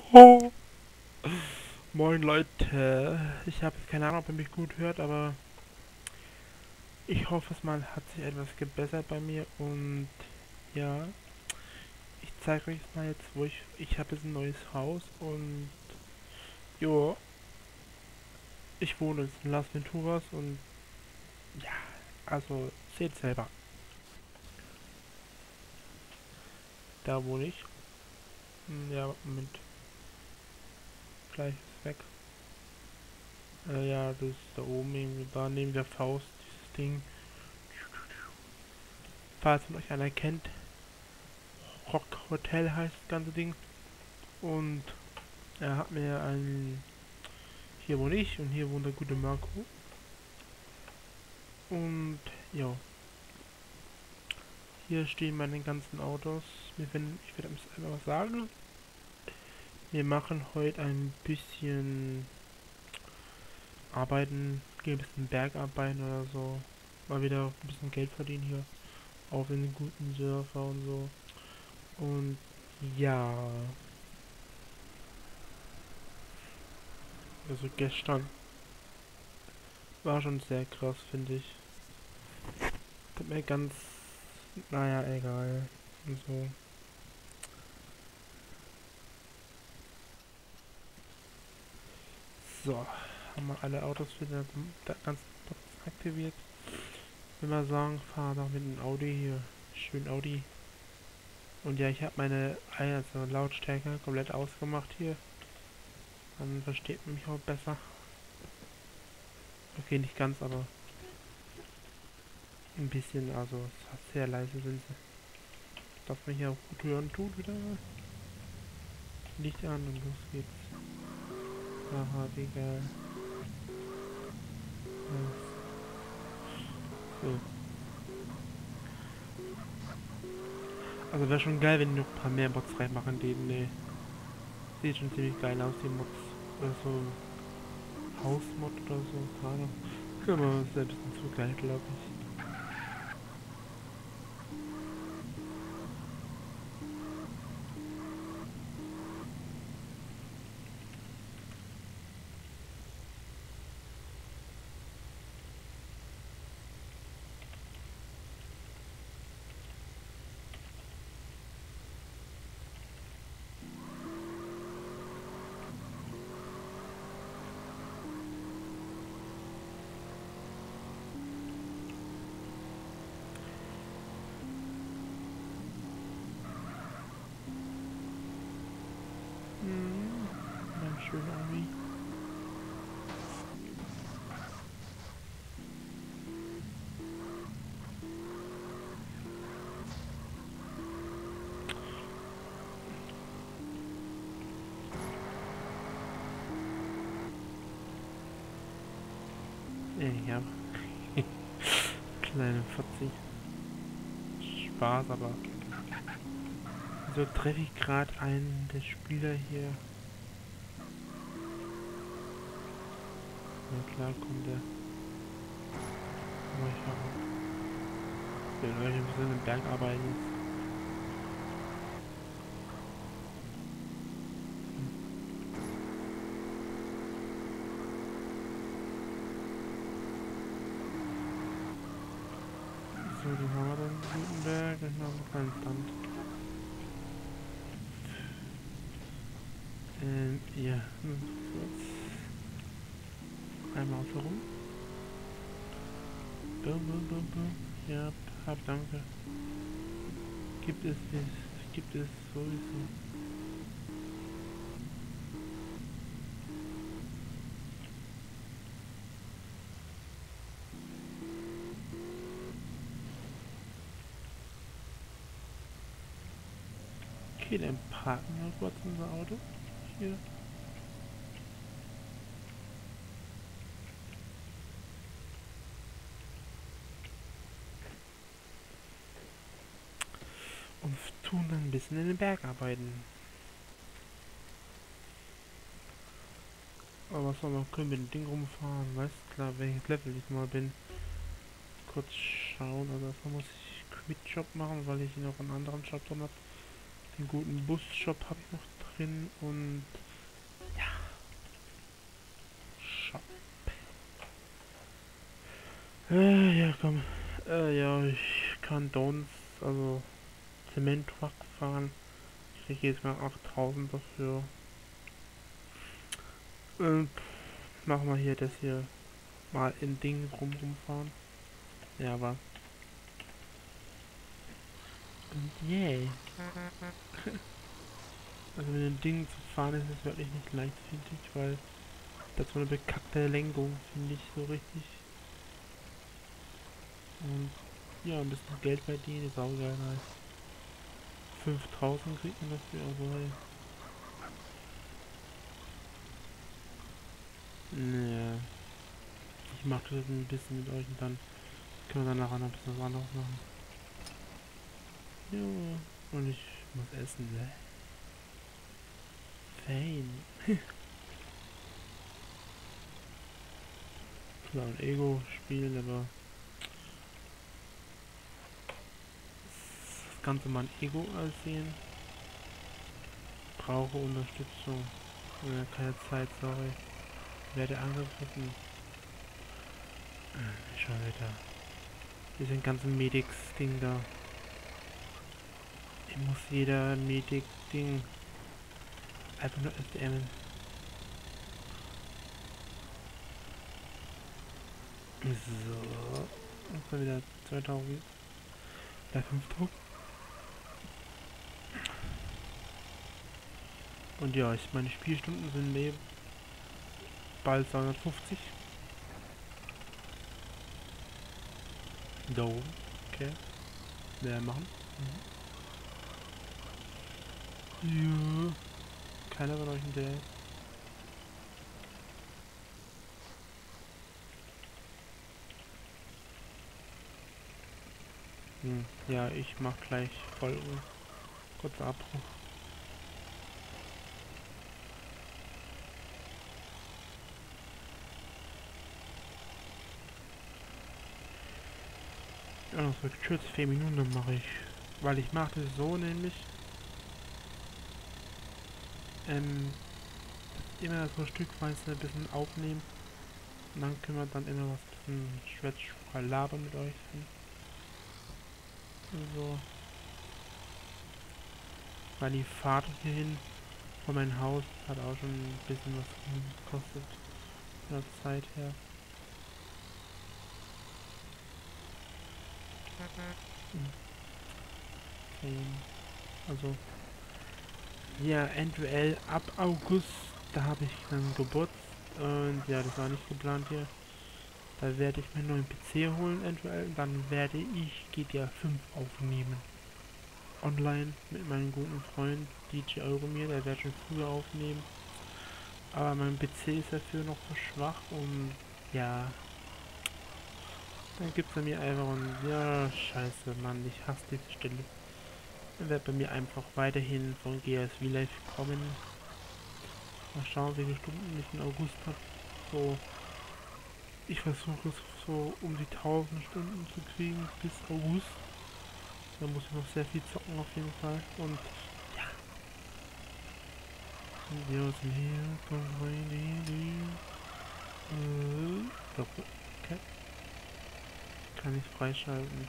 Oh. Moin Leute, ich habe keine Ahnung, ob ihr mich gut hört, aber ich hoffe es mal, hat sich etwas gebessert bei mir und ja, ich zeige euch mal jetzt, ich habe jetzt ein neues Haus und jo, ich wohne jetzt in Las Venturas und ja, also seht selber, da wohne ich. Ja, Moment, gleich ist weg. Ja, das ist da oben irgendwie, da neben der Faust, dieses Ding, falls man euch einer kennt, Rock Hotel heißt das ganze Ding. Und er hat mir ein... Hier wohne ich und hier wohnt der gute Marco. Und ja, hier stehen meine ganzen Autos. Ich werde einmal was sagen. Wir machen heute ein bisschen Arbeiten, gehen ein bisschen Bergarbeiten oder so. Mal wieder ein bisschen Geld verdienen hier. Auf den guten Surfer und so. Und ja, also gestern war schon sehr krass, finde ich. Hat mir ganz... Naja, egal. Und so. So, haben wir alle Autos wieder ganz aktiviert. Wenn wir sagen, fahren wir doch mit dem Audi hier. Schön Audi. Und ja, ich habe meine also Lautstärke komplett ausgemacht hier. Dann versteht man mich auch besser. Okay, nicht ganz, aber ein bisschen, also sehr leise sind sie. Dass man hier auch gut hören tut wieder. Licht an und los geht's. Aha, wie geil. Ja, so. Also wäre schon geil, wenn die noch ein paar mehr Mods reinmachen, die, ne. Sieht schon ziemlich geil aus, die Mods. Oder so Hausmod oder so, keine Ahnung. Können wir uns selbst zu geil, glaube ich. Mein schöner Ami. Ja, kleine Fotzi. Spaß, aber so treffe ich gerade einen der Spieler hier. Na klar kommt der. Aber ich auch. Wir wollen ein bisschen im Berg arbeiten. So, den haben wir dann in Gutenberg. Dann haben wir keinen Stand. Ja. Kurz. Einmal so rum. Bum, bum, bum, bum. Ja, danke. Gibt es sowieso. Okay, dann parken wir kurz unser Auto. Hier. Und tun dann ein bisschen in den Berg arbeiten. Aber was soll man können mit dem Ding rumfahren? Weißt klar, welches Level ich mal bin. Kurz schauen, also erstmal muss ich Quit-Job machen, weil ich noch einen anderen Job drin habe. Den guten Bus-Job habe ich noch drin und ja, Shop. Ja, komm. Ja, ich kann Downs, also Zementtruck fahren. Ich kriege jetzt mal 8000 dafür. Machen wir hier das hier mal in Ding rumfahren. Ja, aber. Und yay. Also mit dem Ding zu fahren ist es wirklich nicht leicht, finde ich, weil das so eine bekackte Lenkung, finde ich, so richtig. Und ja, ein bisschen Geld verdienen ist auch geil, nice. 5000 kriegt man dafür, also hey. Naja, ich mache das ein bisschen mit euch und dann können wir dann nachher noch ein bisschen was anderes machen. Ja, und ich muss essen, ne? Fein. Klar, ein Ego-Spiel, aber das Ganze mal ein Ego aussehen. Brauche Unterstützung. Keine Zeit, sorry. Werde angegriffen. Schon wieder. Diesen ganzen Medics-Ding da. Ich muss jeder Medic-Ding einfach nur SDMen. So. Und dann wieder 2000. Da 5000. Und ja, meine Spielstunden sind bald 250. Da oben. Okay. Mehr machen. Ja. Keiner von euch hinterher. Ja, ich mach gleich Folgen. Kurzer Abbruch. Ja, noch so kurz 4 Minuten mache ich. Weil ich mache das so nämlich. Immer so stückweise ein bisschen aufnehmen. Und dann können wir dann immer was bisschen schwätzfrei labern mit euch. So. Weil die Fahrt hierhin von meinem Haus hat auch schon ein bisschen was gekostet. Von der Zeit her. Okay. Also. Ja, eventuell ab August, da habe ich dann Geburtstag. Und ja, das war nicht geplant hier. Da werde ich mir einen neuen PC holen eventuell. Und dann werde ich GTA 5 aufnehmen. Online mit meinem guten Freund DJ Euromir. Der wird schon früher aufnehmen. Aber mein PC ist dafür noch so schwach. Und ja, dann gibt es bei mir einfach ein... Ja, scheiße, Mann. Ich hasse diese Stelle. Dann wird bei mir einfach weiterhin von GSV Live kommen. Mal schauen, wie viele Stunden ich in August habe. So, ich versuche es so um die 1000 Stunden zu kriegen bis August. Da muss ich noch sehr viel zocken auf jeden Fall. Und ja. Wir sind hier. Okay. Kann ich freischalten.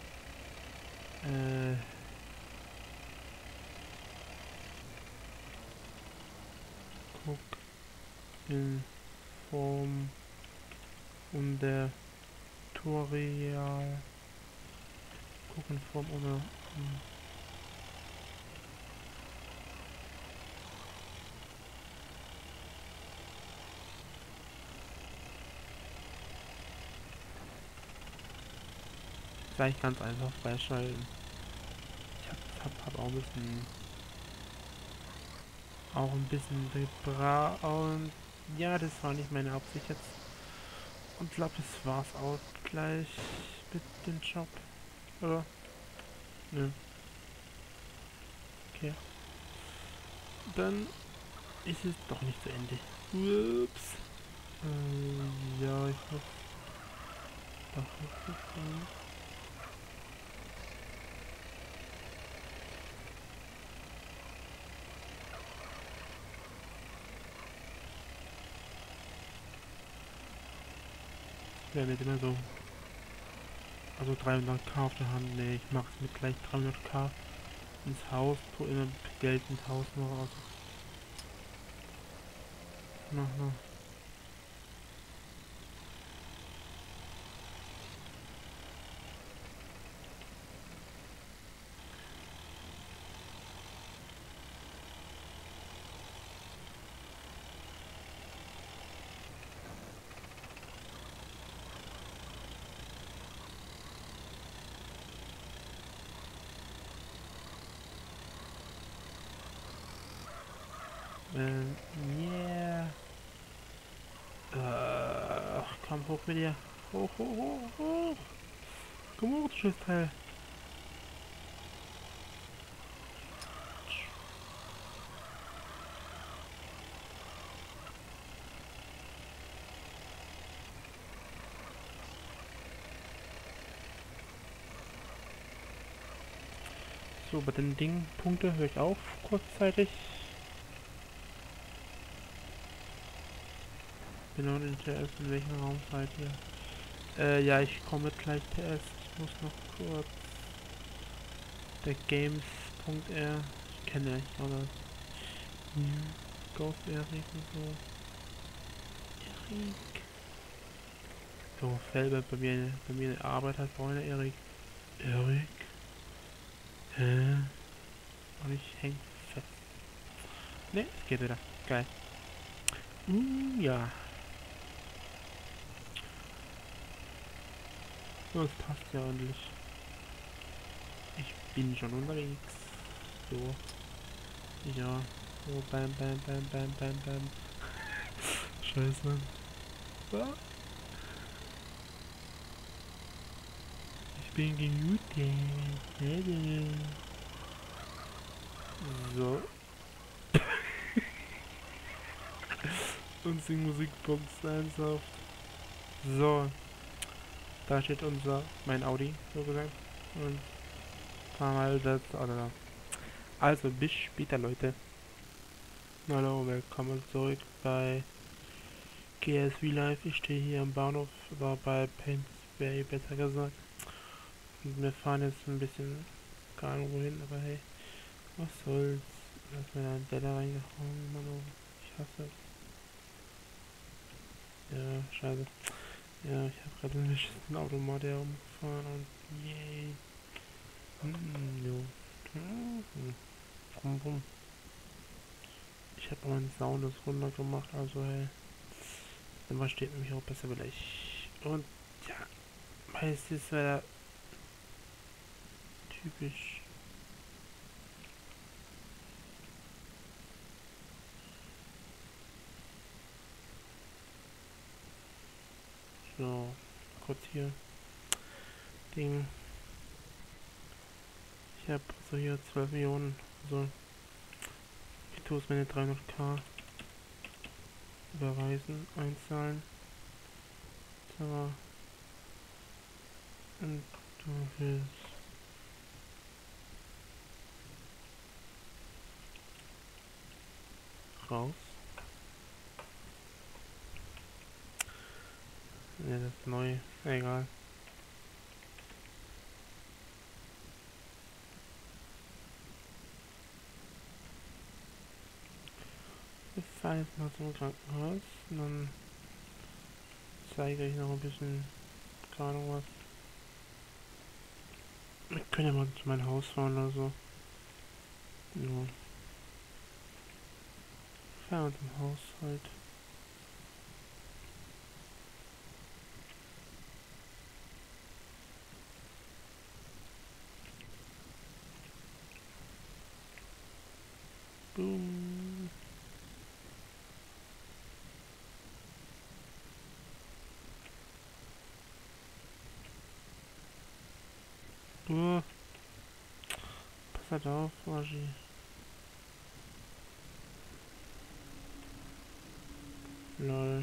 Guck in Form und der Tutorial. Guck in Form oder gleich ganz einfach freischalten. Ich hab auch ein bisschen gebraucht und ja, das war nicht meine Absicht jetzt. Und ich glaube, das war's auch gleich mit dem Job. Oder? Nö. Okay. Dann ist es doch nicht zu Ende. Ups. Ja, ich muss da hochgefahren. Ja, nicht immer so. Also 300k auf der Hand, nee, ich mach's mit gleich 300k ins Haus, tu immer Geld ins Haus noch raus. Na. Yeah. Ach, komm hoch mit dir. Hoch. Komm hoch, du scheiß Teil. So, bei den Dingen, Punkte höre ich auf kurzzeitig. Bin noch in TS, in welchem Raum seid ihr? Ja, ich komme gleich TS. Ich muss noch kurz. Der Games.r. Ich kenne ich, oder? New Ghost Erik und so. Erik. So, Felber bei mir in der Arbeit hat Freunde Erik. Erik? Hä? Und ich häng fest. Ne, es geht wieder. Geil. Ja. So, es passt ja ordentlich. Ich bin schon unterwegs. So. Ja. So, bam. Scheiße. Ah, ich bin gemutet. So. Und die Musikbox ernsthaft. So. Da steht mein Audi, so gesagt. Und fahren wir das, oder. Also, bis später, Leute. Hallo, willkommen zurück bei GSV Live. Ich stehe hier am Bahnhof, oder bei Paints Bay, besser gesagt. Und wir fahren jetzt ein bisschen, keine Ahnung wohin, aber hey, was soll's. Da ist mir ein Deller reingehauen, Manu. Ich hasse es. Ja, scheiße. Ja, ich habe gerade einen beschissenen Automat herumgefahren und yay. Jo. Bum. Ich habe meinen Sound das runter gemacht, also hey. Dann versteht mich auch besser vielleicht. Und ja, meistens wäre typisch. So, kurz hier Ding. Ich habe so hier 12 Millionen. So, ich tue es meine 300k überweisen, einzahlen. So. Und du willst. Raus. Ne, das ist neu. Egal. Wir fahren jetzt mal zum Krankenhaus und dann zeige ich noch ein bisschen, keine Ahnung was. Wir können ja mal zu meinem Haus fahren oder so. Ja. Fahren wir zum Haus halt. Boom. Pass halt auf, Raji. Lol.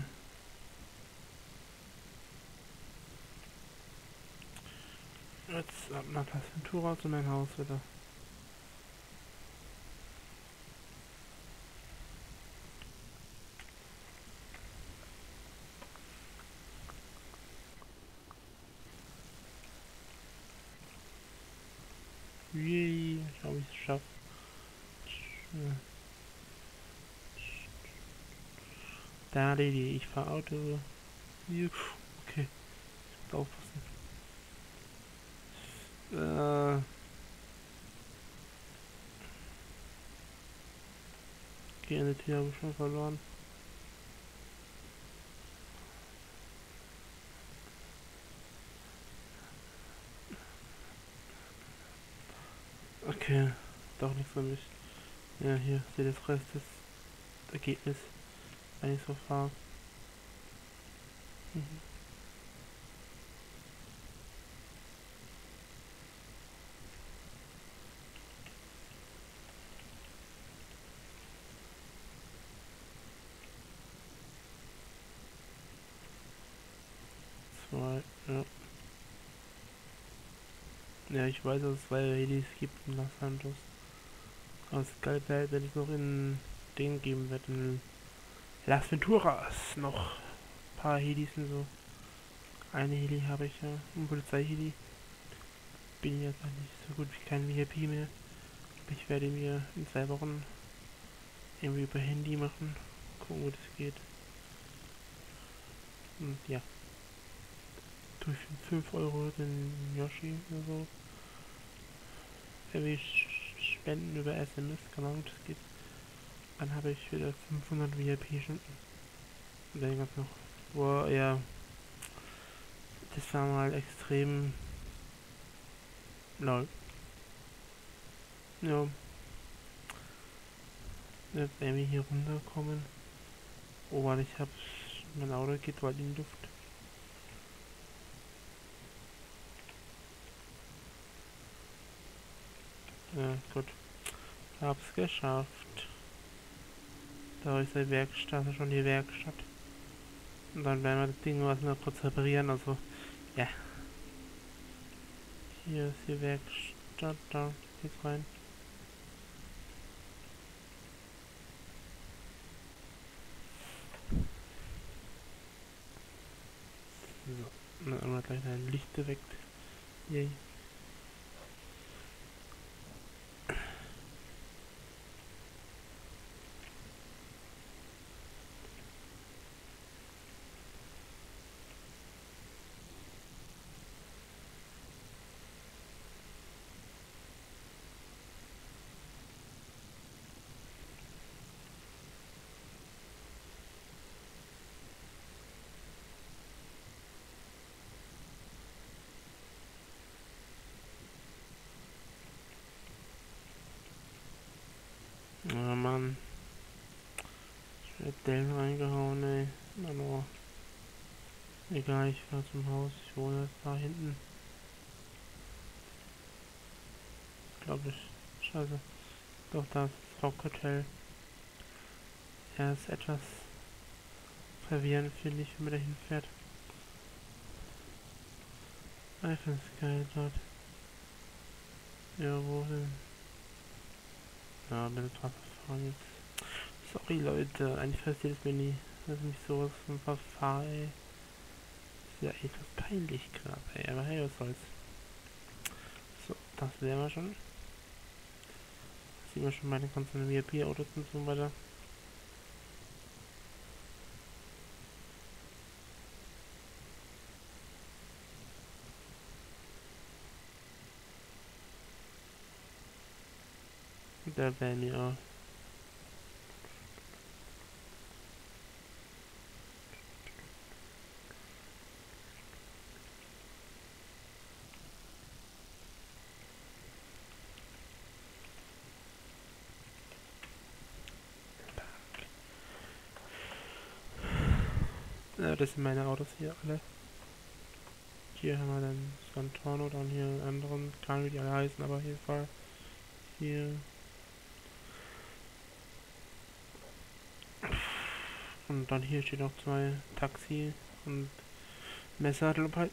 Jetzt ab nach Tastatur zu meinem Haus wieder. Da, Lady, ich fahr Auto. Okay, ich muss aufpassen. Okay, eine Tür habe ich schon verloren. Okay, doch nichts für mich. Ja, hier, seht das Rest des Ergebnis, wenn ich so fahre. Mhm. Zwei, ja. Ja, ich weiß, dass es 2 Helis gibt in Los Santos. Aber es geil wäre, wenn es noch in den geben wird, in Las Venturas noch ein paar Helis und so. Eine Heli habe ich ja, ein Polizeiheli. Bin jetzt noch nicht so gut wie kein VIP mehr. Ich werde mir in 2 Wochen irgendwie über Handy machen. Gucken, wo das geht. Und ja, durch 5 Euro den Yoshi oder so. Irgendwie spenden über SMS, keine Ahnung, das geht. Dann habe ich wieder 500 VIP-Stunden. Und dann gab's noch. Boah, ja, das war mal extrem lol. Ja, jetzt irgendwie hier runterkommen. Oh, weil ich hab. Mein Auto geht bald in die Luft. Ja, gut. Hab's geschafft. Da ist die Werkstatt, also schon die Werkstatt. Und dann werden wir das Ding was noch kurz reparieren, also, ja. Hier ist die Werkstatt, da geht's rein. So, dann haben wir gleich ein Licht geweckt. Yay. Oh Mann. Ich werde Dellen reingehauen, ey. Na nur. Egal, ich fahr zum Haus. Ich wohne jetzt da hinten. Glaube ich. Scheiße. Doch, da ist das Rockhotel. Er ist etwas verwirrend, finde ich, wenn man da hinfährt. Ich finde es geil dort. Ja, wo denn? Ja, bin etwas fahren jetzt. Sorry Leute, eigentlich passiert es mir nie, dass ich mich sowas von verfahre, ey. Ist ja etwas peinlich gerade, ey, aber hey, was soll's. So, das wären wir schon. Sehen wir schon meine ganzen VIP-Autos und so weiter. Und da wären wir auch. Ja, das sind meine Autos hier alle. Hier haben wir dann Santoro, dann hier einen anderen, keine wie die alle heißen, aber auf jeden Fall hier. Und dann hier steht noch 2 Taxi und Messer.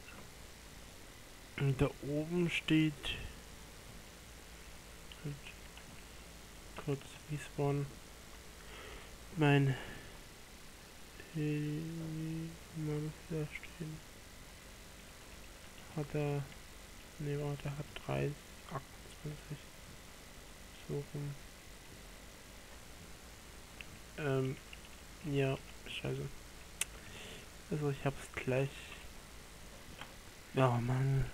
Und da oben steht halt kurz Respawn mein Mann da stehen. Hat er. Ne, warte, hat 3, 28. So rum. Ja, scheiße. Also ich hab's gleich. Ja, Mann.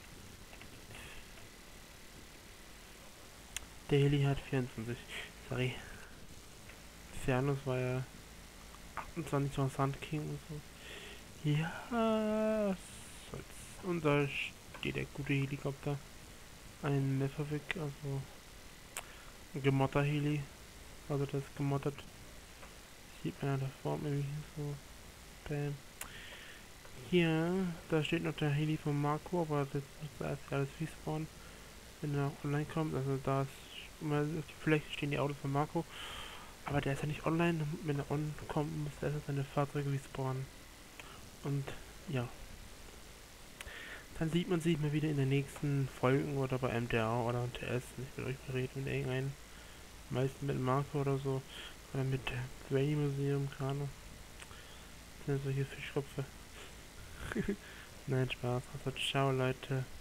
Der Heli hat 24. Sorry. Cernus war ja 28 noch Sand King und so. Ja, was soll's. Und da steht der gute Helikopter. Ein Mefferwick, also ein gemotter Heli. Also das ist gemottert. Sieht man ja da vorne irgendwie so. Bam. Hier, da steht noch der Heli von Marco, aber das ist erst alles respawn, wenn er online kommt. Also da ist immer auf die Fläche stehen die Autos von Marco. Aber der ist ja nicht online. Wenn er on kommt, muss er erst seine Fahrzeuge respawnen. Und ja. Dann sieht man sich mal wieder in den nächsten Folgen oder bei MDR oder TS. Ich will euch mal reden mit irgendeinem. Meistens mit Marco oder so. Oder mit Brainy Museum, keine Ahnung. Das sind solche Fischköpfe. Nein, Spaß. Also ciao Leute.